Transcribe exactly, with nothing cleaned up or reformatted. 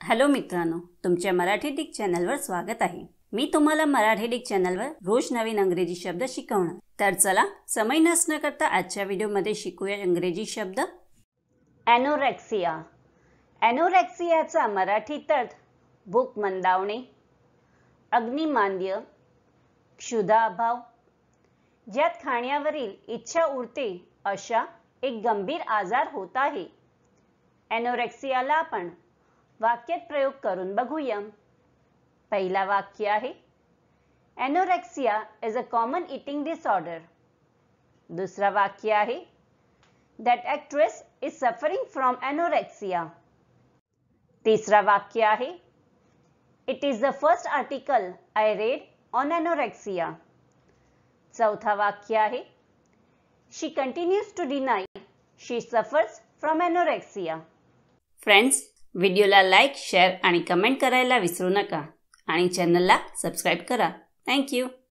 Hello मित्रांनो, तुमच्या Marathi Dick चॅनलवर स्वागत आहे। मी तुम्हाला मराठी डिक चॅनलवर रोज नवीन इंग्रजी शब्द शिकवणार। तर चला समय नष्ट न करता आजच्या व्हिडिओमध्ये शिकूया इंग्रजी शब्द। एनोरेक्सिया। एनोरेक्सियाचा मराठी अर्थ भूक मंदावणे, अग्निमांद्य, क्षुधाभाव, ज्यात खाण्यावरील इच्छा उरते अशा एक गंभीर आजार होत आहे। एनोरेक्सियाला आपण वाक्यात प्रयोग करून बघूया। पहिला वाक्य आहे, anorexia is a common eating disorder. दुसरा वाक्य आहे, that actress is suffering from anorexia। तिसरा वाक्य आहे, it is the first article I read on anorexia। चौथा वाक्य आहे, she continues to deny she suffers from anorexia। Friends, व्हिडिओला लाईक, शेअर आणि कमेंट करायला विसरू नका आणि चॅनलला सबस्क्राइब करा। Thank you.